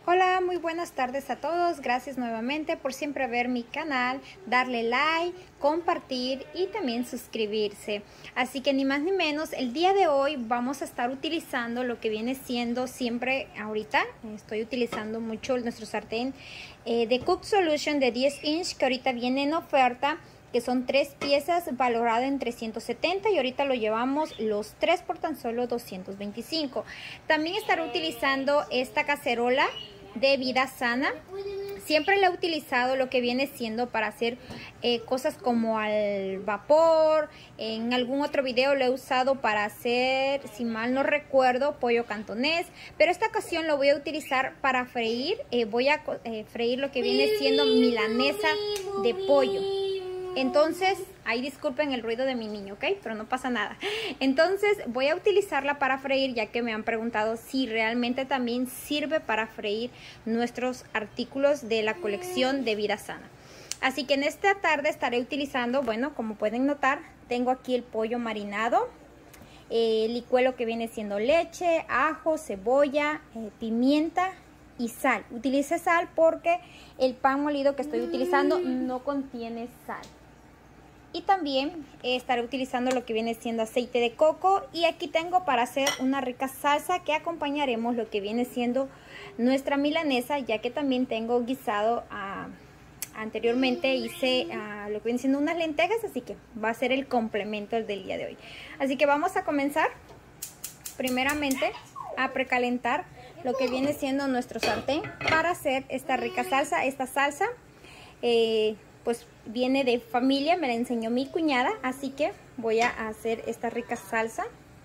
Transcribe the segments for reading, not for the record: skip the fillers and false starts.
Hola, muy buenas tardes a todos. Gracias nuevamente por siempre ver mi canal, darle like, compartir y también suscribirse. Así que ni más ni menos, el día de hoy vamos a estar utilizando lo que viene siendo siempre ahorita. Estoy utilizando mucho nuestro sartén de Cook Solution de 10 inch que ahorita viene en oferta, que son 3 piezas valorado en 370 y ahorita lo llevamos los 3 por tan solo 225. También estaré utilizando esta cacerola de Vida Sana. Siempre la he utilizado lo que viene siendo para hacer cosas como al vapor. En algún otro video lo he usado para hacer, si mal no recuerdo, pollo cantonés, pero esta ocasión lo voy a utilizar para freír. Voy a freír lo que viene siendo milanesa de pollo. Entonces, ahí disculpen el ruido de mi niño, ¿ok? Pero no pasa nada. Entonces, voy a utilizarla para freír, ya que me han preguntado si realmente también sirve para freír nuestros artículos de la colección de Vida Sana. Así que en esta tarde estaré utilizando, bueno, como pueden notar, tengo aquí el pollo marinado. Licué lo que viene siendo leche, ajo, cebolla, pimienta y sal. Utilicé sal porque el pan molido que estoy utilizando no contiene sal. Y también estaré utilizando lo que viene siendo aceite de coco. Y aquí tengo para hacer una rica salsa que acompañaremos lo que viene siendo nuestra milanesa, ya que también tengo guisado, anteriormente hice lo que viene siendo unas lentejas, así que va a ser el complemento del día de hoy. Así que vamos a comenzar primeramente a precalentar lo que viene siendo nuestro sartén para hacer esta rica salsa. Esta salsa pues viene de familia, me la enseñó mi cuñada, así que voy a hacer esta rica salsa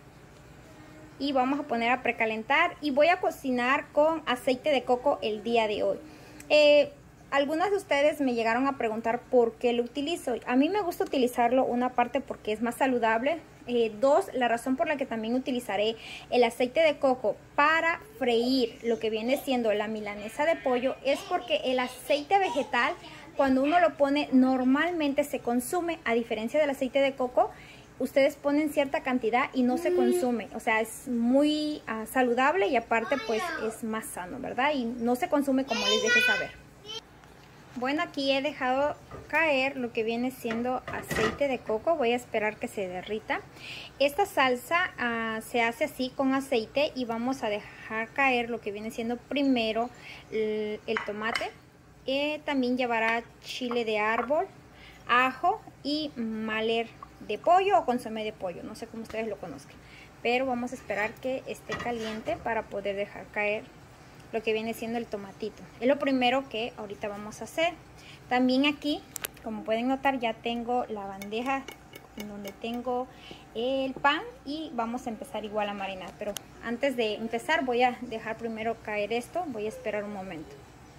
y vamos a poner a precalentar y voy a cocinar con aceite de coco el día de hoy. Algunas de ustedes me llegaron a preguntar por qué lo utilizo. A mí me gusta utilizarlo, una parte porque es más saludable, dos, la razón por la que también utilizaré el aceite de coco para freír lo que viene siendo la milanesa de pollo es porque el aceite vegetal, cuando uno lo pone, normalmente se consume, a diferencia del aceite de coco. Ustedes ponen cierta cantidad y no se consume, o sea, es muy saludable y aparte pues es más sano, ¿verdad? Y no se consume como les dejé saber. Bueno, aquí he dejado caer lo que viene siendo aceite de coco. Voy a esperar que se derrita. Esta salsa se hace así con aceite y vamos a dejar caer lo que viene siendo primero el tomate. También llevará chile de árbol, ajo y maler de pollo o consomé de pollo. No sé cómo ustedes lo conozcan. Pero vamos a esperar que esté caliente para poder dejar caer lo que viene siendo el tomatito. Es lo primero que ahorita vamos a hacer. También aquí, como pueden notar, ya tengo la bandeja en donde tengo el pan y vamos a empezar igual a marinar. Pero antes de empezar voy a dejar primero caer esto. Voy a esperar un momento.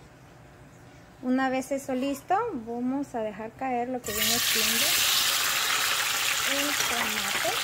Una vez eso listo, vamos a dejar caer lo que viene siendo el tomate.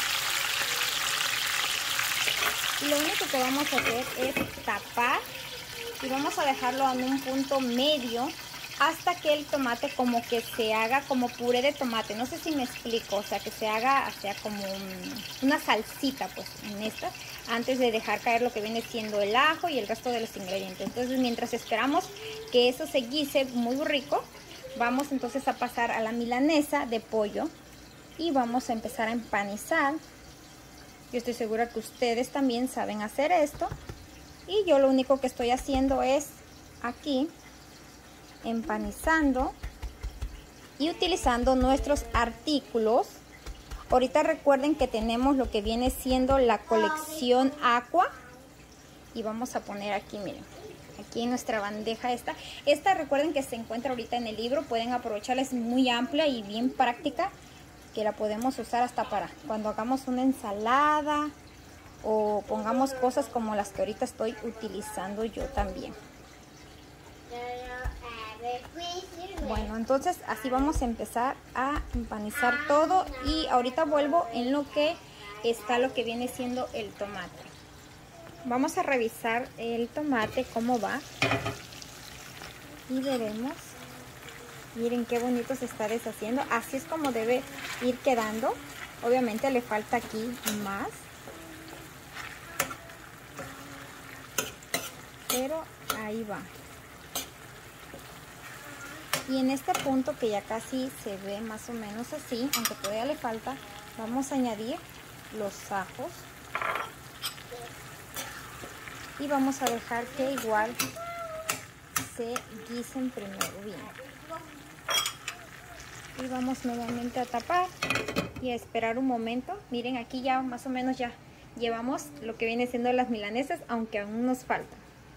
Y lo único que vamos a hacer es tapar y vamos a dejarlo en un punto medio hasta que el tomate como que se haga como puré de tomate. No sé si me explico, o sea, que se haga como una salsita pues en esta, antes de dejar caer lo que viene siendo el ajo y el resto de los ingredientes. Entonces, mientras esperamos que eso se guise muy rico, vamos entonces a pasar a la milanesa de pollo y vamos a empezar a empanizar. Yo estoy segura que ustedes también saben hacer esto. Y yo lo único que estoy haciendo es aquí empanizando y utilizando nuestros artículos. Ahorita recuerden que tenemos lo que viene siendo la colección Aqua. Y vamos a poner aquí, miren, aquí en nuestra bandeja esta. Esta recuerden que se encuentra ahorita en el libro. Pueden aprovecharla, es muy amplia y bien práctica, que la podemos usar hasta para cuando hagamos una ensalada o pongamos cosas como las que ahorita estoy utilizando yo también. Bueno, entonces así vamos a empezar a empanizar todo y ahorita vuelvo en lo que está lo que viene siendo el tomate. Vamos a revisar el tomate cómo va y veremos. Miren qué bonito se está deshaciendo. Así es como debe ir quedando. Obviamente le falta aquí más, pero Ahí va. Y en este punto que ya casi se ve más o menos así, aunque todavía le falta, vamos a añadir los ajos. Y vamos a dejar que igual se guisen primero bien. Y vamos nuevamente a tapar y a esperar un momento. Miren, aquí ya más o menos ya llevamos lo que viene siendo las milanesas, aunque aún nos falta.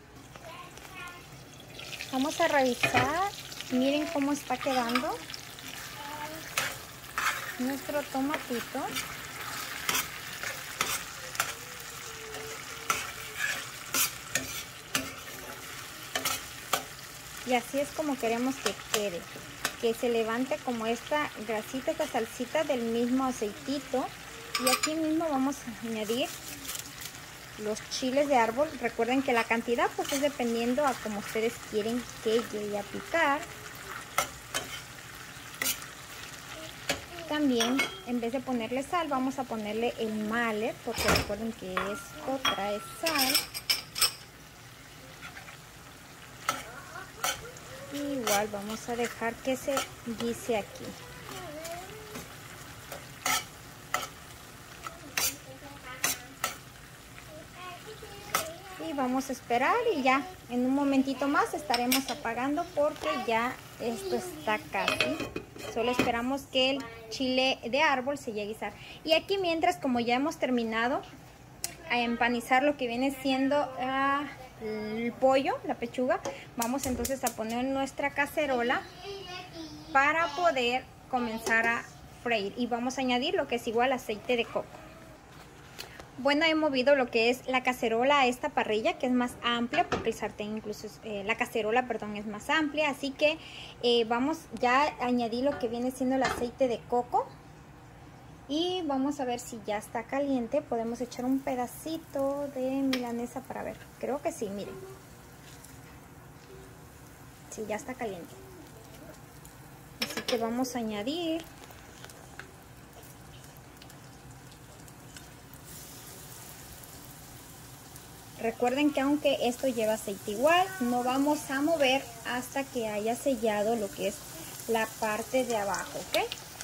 Vamos a revisar. Miren cómo está quedando nuestro tomatito. Y así es como queremos que quede, que se levante como esta grasita, esta salsita del mismo aceitito. Y aquí mismo vamos a añadir los chiles de árbol. Recuerden que la cantidad pues es dependiendo a como ustedes quieren que llegue a picar. También en vez de ponerle sal vamos a ponerle el mallet, porque recuerden que esto trae sal. Igual vamos a dejar que se guise aquí. Y vamos a esperar y ya en un momentito más estaremos apagando porque ya esto está casi. Solo esperamos que el chile de árbol se llegue a guisar. Y aquí mientras, como ya hemos terminado a empanizar lo que viene siendo el pollo, la pechuga, vamos entonces a poner nuestra cacerola para poder comenzar a freír. Y vamos a añadir lo que es igual aceite de coco. Bueno, he movido lo que es la cacerola a esta parrilla, que es más amplia, porque el sartén incluso, la cacerola, perdón, es más amplia. Así que vamos ya a añadir lo que viene siendo el aceite de coco. Y vamos a ver si ya está caliente. Podemos echar un pedacito de milanesa para ver. Creo que sí, miren. Sí, ya está caliente. Así que vamos a añadir recuerden que aunque esto lleva aceite igual, no vamos a mover hasta que haya sellado lo que es la parte de abajo, ¿ok?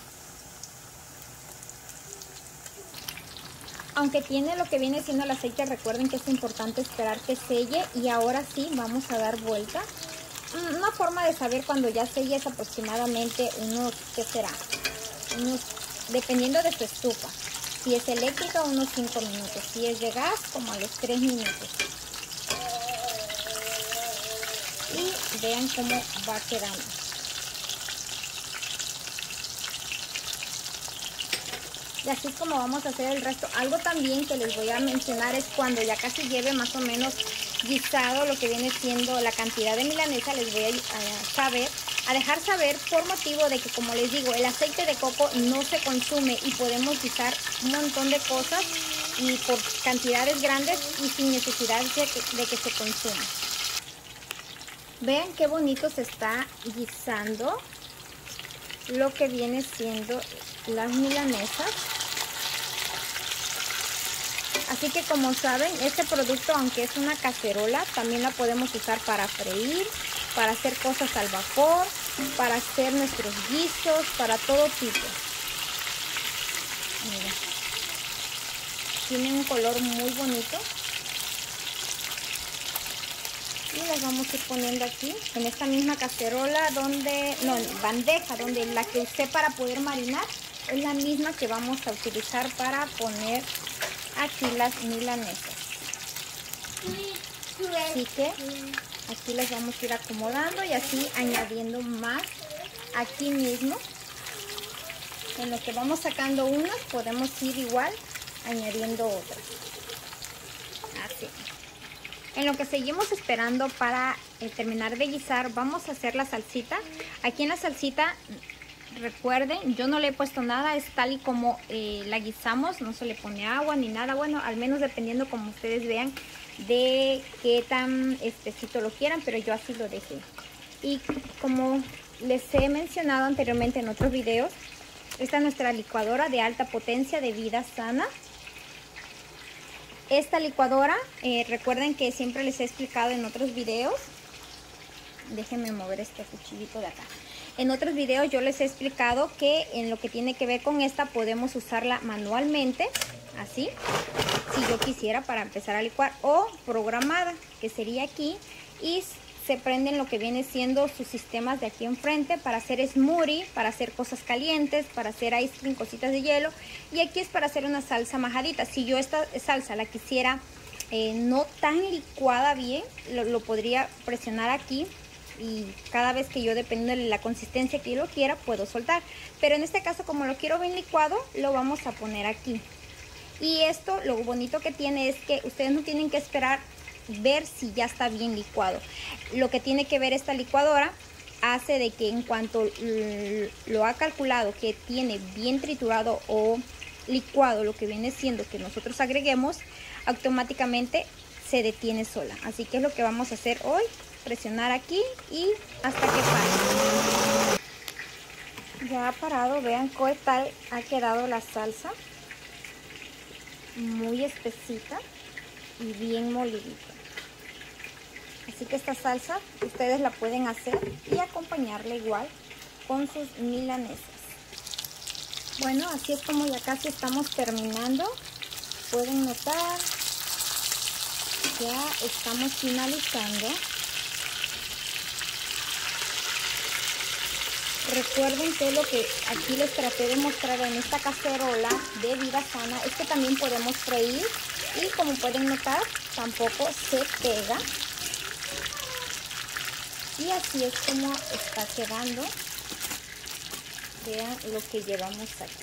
Aunque tiene lo que viene siendo el aceite, recuerden que es importante esperar que selle. Y ahora sí, vamos a dar vuelta. Una forma de saber cuando ya selle es aproximadamente unos, ¿qué será? Unos, dependiendo de su estufa. Si es eléctrica, unos 5 minutos. Si es de gas, como a los 3 minutos. Y vean cómo va quedando. Y así es como vamos a hacer el resto. Algo también que les voy a mencionar es cuando ya casi lleve más o menos guisado lo que viene siendo la cantidad de milanesa, les voy a dejar saber por motivo de que, como les digo, el aceite de coco no se consume y podemos guisar un montón de cosas y por cantidades grandes y sin necesidad de que se consuma. Vean qué bonito se está guisando lo que viene siendo las milanesas. Así que, como saben, este producto, aunque es una cacerola, también la podemos usar para freír, para hacer cosas al vapor, para hacer nuestros guisos, para todo tipo. Mira, tiene un color muy bonito. Y las vamos a ir poniendo aquí, en esta misma cacerola bandeja, donde la que usé para poder marinar es la misma que vamos a utilizar para poner aquí las milanesas. Así que aquí las vamos a ir acomodando y así añadiendo más aquí mismo. En lo que vamos sacando unas, podemos ir igual añadiendo otras. Así. En lo que seguimos esperando para terminar de guisar, vamos a hacer la salsita. Aquí en la salsita, recuerden, yo no le he puesto nada, es tal y como la guisamos, no se le pone agua ni nada. Bueno, al menos dependiendo como ustedes vean de qué tan espesito lo quieran, pero yo así lo dejé. Y como les he mencionado anteriormente en otros videos, esta es nuestra licuadora de alta potencia de Vida Sana. Esta licuadora, recuerden que siempre les he explicado en otros videos Déjenme mover este cuchillito de acá. En otros videos yo les he explicado que en lo que tiene que ver con esta podemos usarla manualmente, así, si yo quisiera para empezar a licuar, o programada, que sería aquí, y se prenden lo que viene siendo sus sistemas de aquí enfrente para hacer smoothie, para hacer cosas calientes, para hacer ice cream, cositas de hielo, y aquí es para hacer una salsa majadita. Si yo esta salsa la quisiera no tan licuada bien, lo podría presionar aquí, y cada vez que yo, dependiendo de la consistencia que yo lo quiera, puedo soltar. Pero en este caso, como lo quiero bien licuado, lo vamos a poner aquí. Y esto, lo bonito que tiene es que ustedes no tienen que esperar ver si ya está bien licuado. Lo que tiene que ver esta licuadora hace de que en cuanto lo ha calculado que tiene bien triturado o licuado lo que viene siendo que nosotros agreguemos, automáticamente se detiene sola. Así que es lo que vamos a hacer hoy, presionar aquí y hasta que pare. Ya ha parado, vean qué tal ha quedado la salsa, muy espesita y bien molidita. Así que esta salsa ustedes la pueden hacer y acompañarla igual con sus milanesas. Bueno, así es como ya casi estamos terminando. Pueden notar, ya estamos finalizando. Recuerden que lo que aquí les traté de mostrar en esta cacerola de Vida Sana es que también podemos freír, y como pueden notar tampoco se pega. Y así es como está quedando. Vean lo que llevamos aquí.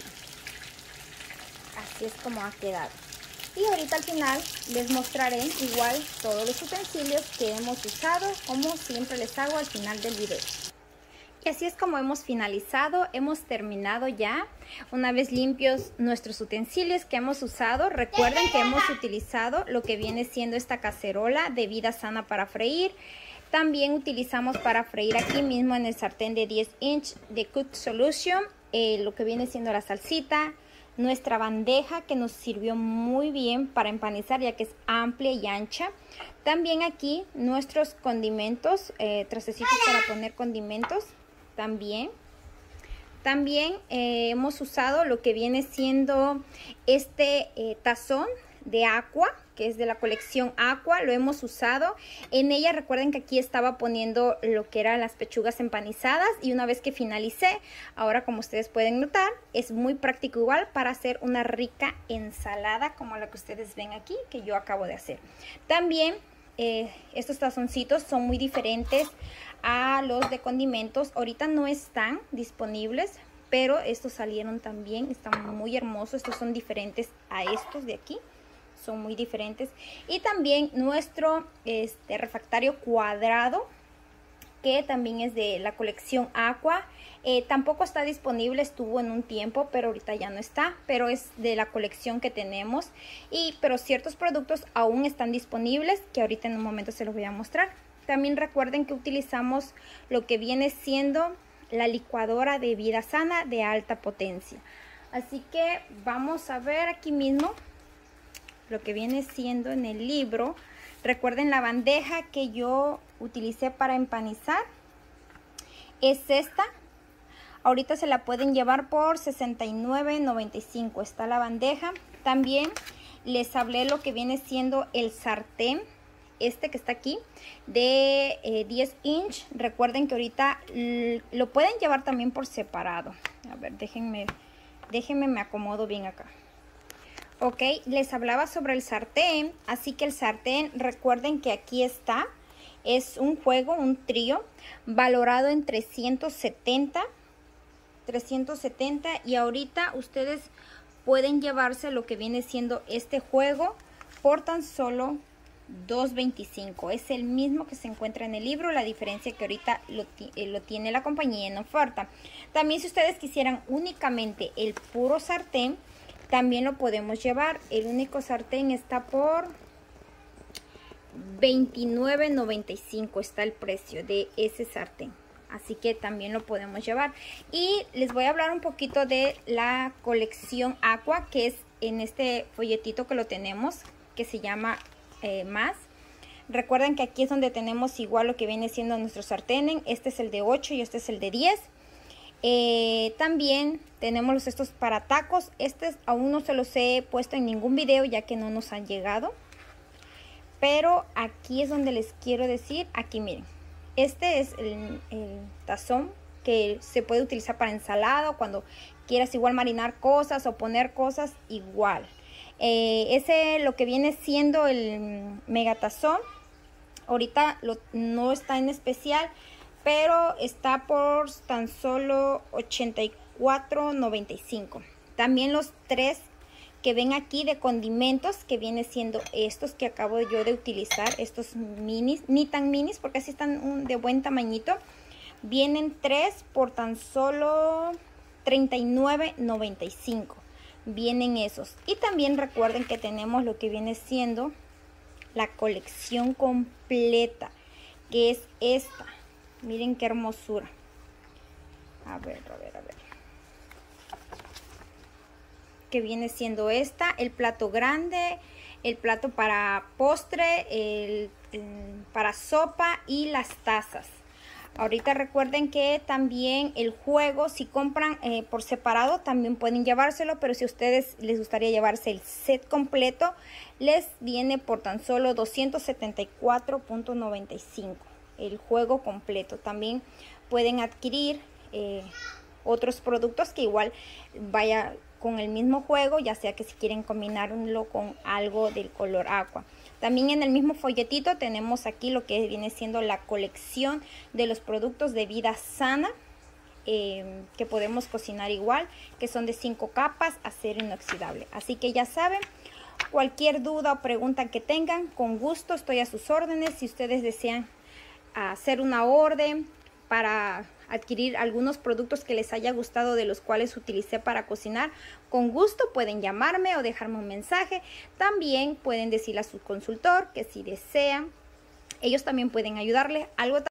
Así es como ha quedado. Y ahorita al final les mostraré igual todos los utensilios que hemos usado, como siempre les hago al final del video. Y así es como hemos finalizado, hemos terminado ya. Una vez limpios nuestros utensilios que hemos usado, recuerden que hemos utilizado lo que viene siendo esta cacerola de Vida Sana para freír. También utilizamos para freír aquí mismo en el sartén de 10 inch de Cook Solution, lo que viene siendo la salsita, nuestra bandeja que nos sirvió muy bien para empanizar ya que es amplia y ancha. También aquí nuestros condimentos, trastecitos para poner condimentos también. También hemos usado lo que viene siendo este tazón de Aqua, que es de la colección Aqua, lo hemos usado. En ella recuerden que aquí estaba poniendo lo que eran las pechugas empanizadas, y una vez que finalicé, ahora como ustedes pueden notar, es muy práctico igual para hacer una rica ensalada como la que ustedes ven aquí, que yo acabo de hacer. También estos tazoncitos son muy diferentes a los de condimentos. Ahorita no están disponibles, pero estos salieron también, están muy hermosos. Estos son diferentes a estos de aquí, son muy diferentes. Y también nuestro refractario cuadrado, que también es de la colección Aqua. Tampoco está disponible, estuvo en un tiempo, pero ahorita ya no está, pero es de la colección que tenemos. Pero ciertos productos aún están disponibles, que ahorita en un momento se los voy a mostrar. También recuerden que utilizamos lo que viene siendo la licuadora de Vida Sana de alta potencia. Así que vamos a ver aquí mismo lo que viene siendo en el libro. Recuerden la bandeja que yo utilicé para empanizar es esta. Ahorita se la pueden llevar por $69.95. Está la bandeja. También les hablé lo que viene siendo el sartén, este que está aquí, de 10 inch. Recuerden que ahorita lo pueden llevar también por separado. A ver, déjenme me acomodo bien acá. Ok, les hablaba sobre el sartén, así que el sartén, recuerden que aquí está, es un juego, un trío, valorado en 370, y ahorita ustedes pueden llevarse lo que viene siendo este juego por tan solo $2.25. Es el mismo que se encuentra en el libro, la diferencia que ahorita lo tiene la compañía en oferta. También si ustedes quisieran únicamente el puro sartén, también lo podemos llevar. El único sartén está por $29.95, está el precio de ese sartén. Así que también lo podemos llevar. Y les voy a hablar un poquito de la colección Aqua, que es en este folletito que lo tenemos, que se llama Más. Recuerden que aquí es donde tenemos igual lo que viene siendo nuestro sartén. Este es el de 8 y este es el de 10. También tenemos estos para tacos. Aún no se los he puesto en ningún video ya que no nos han llegado. Pero aquí es donde les quiero decir, aquí miren. Este es el tazón que se puede utilizar para ensalada o cuando quieras igual marinar cosas o poner cosas igual. Ese lo que viene siendo el megatazón. Ahorita no está en especial, pero está por tan solo $84.95. También los 3 que ven aquí de condimentos, que viene siendo estos que acabo yo de utilizar, estos minis, ni tan minis porque así están de buen tamañito. Vienen 3 por tan solo $39.95. Vienen esos. Y también recuerden que tenemos lo que viene siendo la colección completa, que es esta. Miren qué hermosura. A ver. Que viene siendo esta, el plato grande, el plato para postre, para sopa y las tazas. Ahorita recuerden que también el juego, si compran por separado, también pueden llevárselo, pero si a ustedes les gustaría llevarse el set completo, les viene por tan solo $274.95 el juego completo. También pueden adquirir otros productos que igual vaya con el mismo juego, ya sea que si quieren combinarlo con algo del color agua. También en el mismo folletito tenemos aquí lo que viene siendo la colección de los productos de vida sana que podemos cocinar igual, que son de 5 capas, acero inoxidable. Así que ya saben, cualquier duda o pregunta que tengan, con gusto estoy a sus órdenes. Si ustedes desean hacer una orden para adquirir algunos productos que les haya gustado de los cuales utilicé para cocinar, con gusto pueden llamarme o dejarme un mensaje. También pueden decirle a su consultor que si desean, ellos también pueden ayudarle. Algo